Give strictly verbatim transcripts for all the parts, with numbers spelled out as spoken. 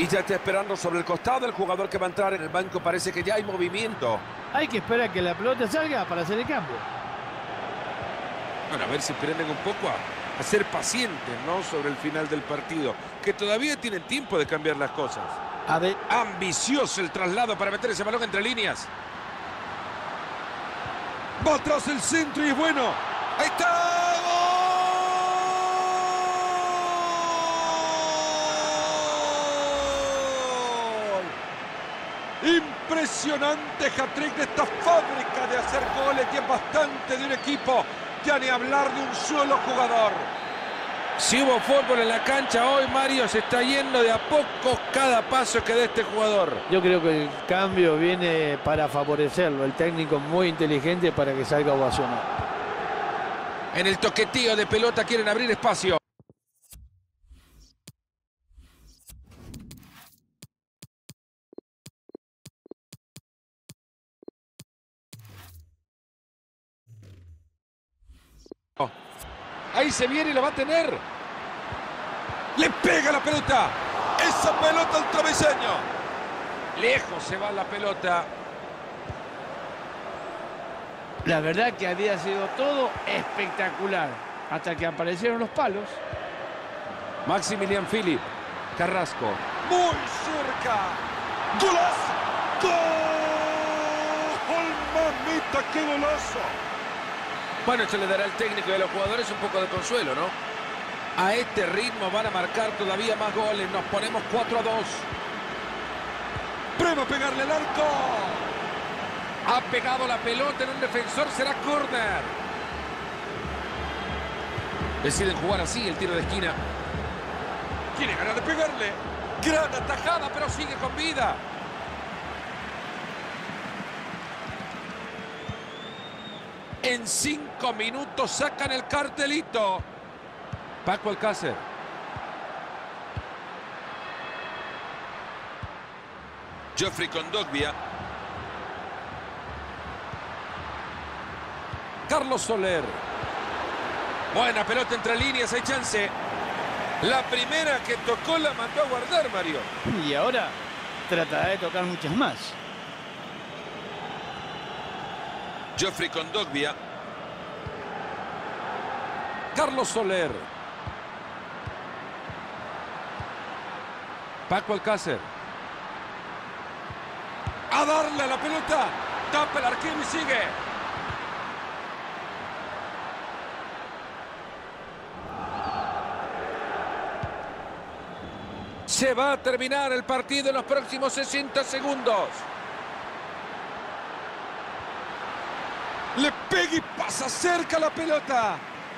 Y ya está esperando sobre el costado el jugador que va a entrar en el banco. Parece que ya hay movimiento. Hay que esperar que la pelota salga para hacer el cambio. Bueno, a ver si aprenden un poco a, a ser pacientes, ¿no? Sobre el final del partido. Que todavía tienen tiempo de cambiar las cosas. A ver. Ambicioso el traslado para meter ese balón entre líneas. Va atrás el centro y es bueno. ¡Ahí está! Impresionante hat-trick de esta fábrica de hacer goles, y es bastante de un equipo, ya ni hablar de un solo jugador. Si hubo fútbol en la cancha hoy, Mario, se está yendo de a poco cada paso que dé este jugador. Yo creo que el cambio viene para favorecerlo. El técnico muy inteligente para que salga ovacionado. En el toquetío de pelota quieren abrir espacio. Ahí se viene y lo va a tener. Le pega la pelota. Esa pelota al travesaño. Lejos se va la pelota. La verdad que había sido todo espectacular. Hasta que aparecieron los palos. Maximilian Philipp. Carrasco. Muy cerca. ¡Golazo! ¡Gol! ¡Mamita, qué golazo! Bueno, eso le dará al técnico y a los jugadores un poco de consuelo, ¿no? A este ritmo van a marcar todavía más goles. Nos ponemos cuatro a dos. Prueba a pegarle al arco. Ha pegado la pelota en un defensor. Será córner. Deciden jugar así el tiro de esquina. Tiene ganas de pegarle. Gran atajada, pero sigue con vida. En cinco minutos sacan el cartelito. Paco Alcácer. Geoffrey Kondogbia. Carlos Soler. Buena pelota entre líneas, hay chance. La primera que tocó la mandó a guardar, Mario. Y ahora tratará de tocar muchas más. Geoffrey Kondogbia. Carlos Soler. Paco Alcácer. A darle a la pelota. Tapa el arquero y sigue. Se va a terminar el partido en los próximos sesenta segundos. Le pega y pasa cerca la pelota.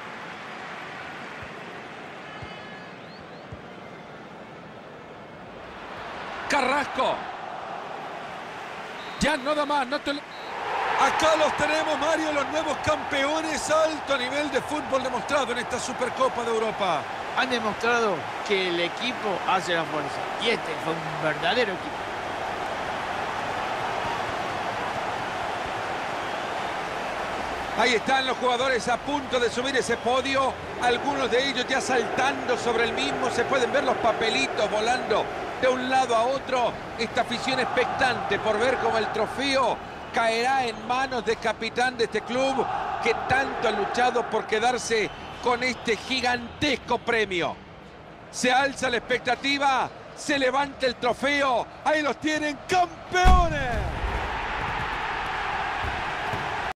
Carrasco. Ya no da más. No te... Acá los tenemos, Mario, los nuevos campeones. Alto nivel de fútbol demostrado en esta Supercopa de Europa. Han demostrado que el equipo hace la fuerza. Y este fue un verdadero equipo. Ahí están los jugadores a punto de subir ese podio. Algunos de ellos ya saltando sobre el mismo. Se pueden ver los papelitos volando de un lado a otro. Esta afición expectante por ver cómo el trofeo caerá en manos del capitán de este club que tanto ha luchado por quedarse con este gigantesco premio. Se alza la expectativa, se levanta el trofeo. Ahí los tienen, campeones.